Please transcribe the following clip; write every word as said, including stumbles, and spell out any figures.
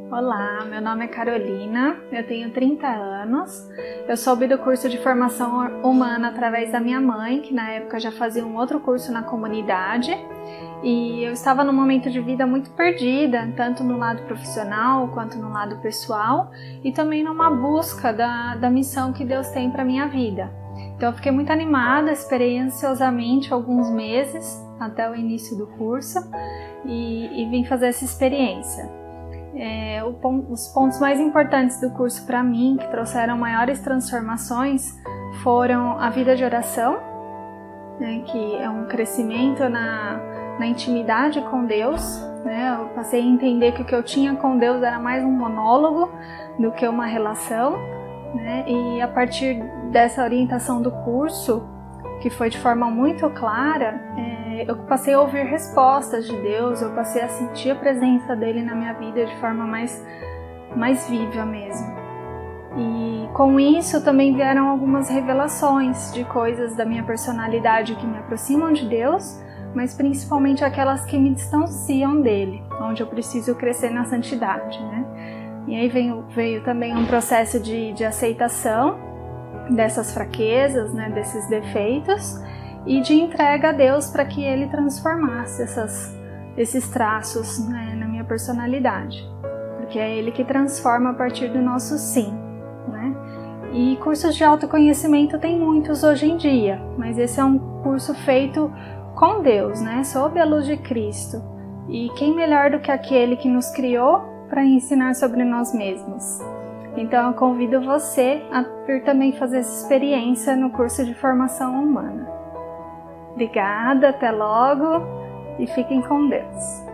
Olá, meu nome é Carolina, eu tenho trinta anos, eu soube do curso de formação humana através da minha mãe, que na época já fazia um outro curso na comunidade, e eu estava num momento de vida muito perdida, tanto no lado profissional quanto no lado pessoal, e também numa busca da, da missão que Deus tem para minha vida. Então eu fiquei muito animada, esperei ansiosamente alguns meses até o início do curso e, e vim fazer essa experiência. É, o, os pontos mais importantes do curso para mim, que trouxeram maiores transformações, foram a vida de oração, né, que é um crescimento na, na intimidade com Deus. Né, eu passei a entender que o que eu tinha com Deus era mais um monólogo do que uma relação, né, e a partir dessa orientação do curso, que foi de forma muito clara, é, eu passei a ouvir respostas de Deus, eu passei a sentir a presença dele na minha vida de forma mais, mais viva mesmo. E com isso também vieram algumas revelações de coisas da minha personalidade que me aproximam de Deus, mas principalmente aquelas que me distanciam dele, onde eu preciso crescer na santidade, né? E aí veio, veio também um processo de, de aceitação dessas fraquezas, né, desses defeitos, e de entrega a Deus para que Ele transformasse essas, esses traços, né, na minha personalidade, porque é Ele que transforma a partir do nosso sim, né? E cursos de autoconhecimento tem muitos hoje em dia, mas esse é um curso feito com Deus, né, sob a luz de Cristo, e quem melhor do que aquele que nos criou para ensinar sobre nós mesmos? Então eu convido você a vir também fazer essa experiência no curso de formação humana. Obrigada, até logo e fiquem com Deus.